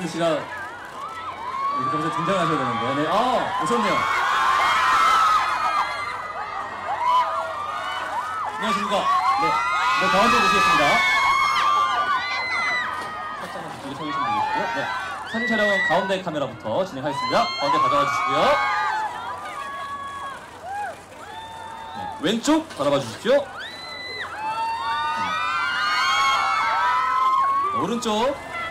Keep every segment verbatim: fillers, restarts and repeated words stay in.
김민수 씨가 이렇게 하면서 등장하셔야 되는데, 네, 아, 오셨네요. 안녕하십니까. 네, 네, 가운데 모시겠습니다. 살짝만 뒤쪽에 서 계시면 되겠고요. 네, 사진 촬영은 가운데 카메라부터 진행하겠습니다. 가운데 가져와 주시고요. 네, 왼쪽 바라봐 주십시오. 네, 오른쪽.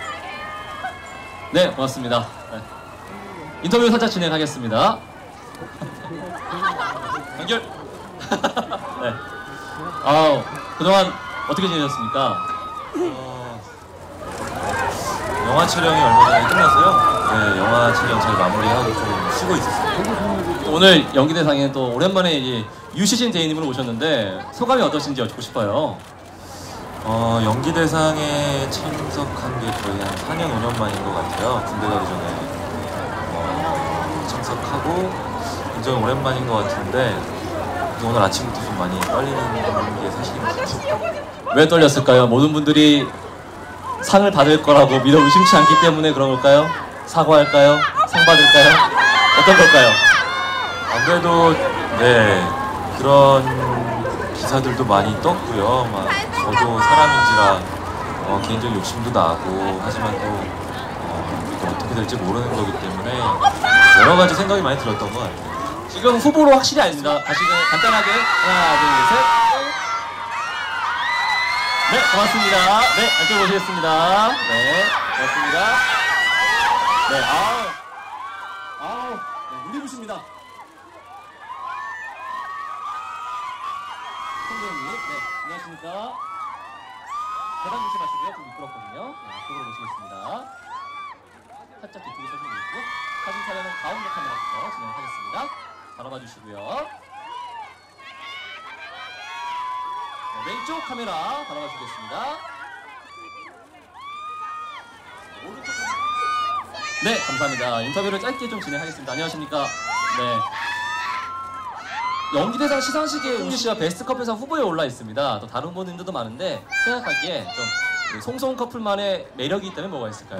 네, 고맙습니다. 네. 인터뷰 살짝 진행하겠습니다. 연결. 네. 아, 그동안 어떻게 지내셨습니까? 어, 영화 촬영이 얼마 전에 끝나서요. 네, 영화 촬영 잘 마무리하고 좀 쉬고 있었어요. 오늘 연기대상에 또 오랜만에 이제 유시진 대인님을 오셨는데 소감이 어떠신지 여쭙고 싶어요. 어, 연기대상에 참석한 게 거의 한 사 년, 오 년 만인 것 같아요. 군대 가기 전에 어, 참석하고 굉장히 오랜만인 것 같은데 오늘 아침부터 좀 많이 떨리는 게 사실입니다. 왜 떨렸을까요? 모든 분들이 상을 받을 거라고 믿어 의심치 않기 때문에 그런 걸까요? 사과할까요? 상 받을까요? 어떤 걸까요? 아무래도 네 그런 기사들도 많이 떴고요. 막 저도 사람인지라 어, 개인적 욕심도 나고 하지만 또, 어, 또 어떻게 될지 모르는 거기 때문에 여러 가지 생각이 많이 들었던 것 같아요. 지금 후보로 확실히 아닙니다. 다시 간단하게 하나, 둘, 셋. 네, 고맙습니다. 네, 안쪽 모시겠습니다. 네, 고맙습니다. 네, 아우, 아우, 네, 우리 부십니다. 선배님, 네, 안녕하십니까. 계단 조심하시고요. 좀 미끄럽거든요. 네, 앞쪽으로 모시겠습니다. 살짝 뒤쪽에 서시면 되고 사진 촬영은 가운데 카메라부터 진행하겠습니다. 바라봐 주시고요. 네, 왼쪽 카메라 바라봐 주겠습니다. 오른쪽 카메라. 네, 감사합니다. 인터뷰를 짧게 좀 진행하겠습니다. 안녕하십니까. 네. 연기대상 시상식에 홍유 씨가 베스트 커플상 후보에 올라 있습니다. 또 다른 분들도 많은데 생각하기에 좀 송송 커플만의 매력이 있다면 뭐가 있을까요?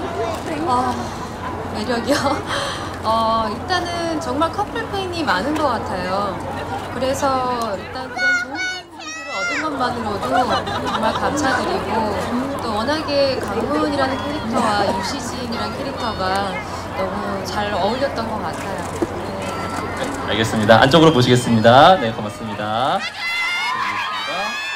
어, 매력이요? 어, 일단은 정말 커플 팬이 많은 것 같아요. 그래서 일단 그런 좋은 팬분들을 얻은 것만으로도 정말 감사드리고 또 워낙에 강문이라는 캐릭터와 유시진이라는 캐릭터가 너무 잘 어울렸던 것 같아요. 네. 네, 알겠습니다. 안쪽으로 보시겠습니다. 네, 고맙습니다. 네, 알겠습니다.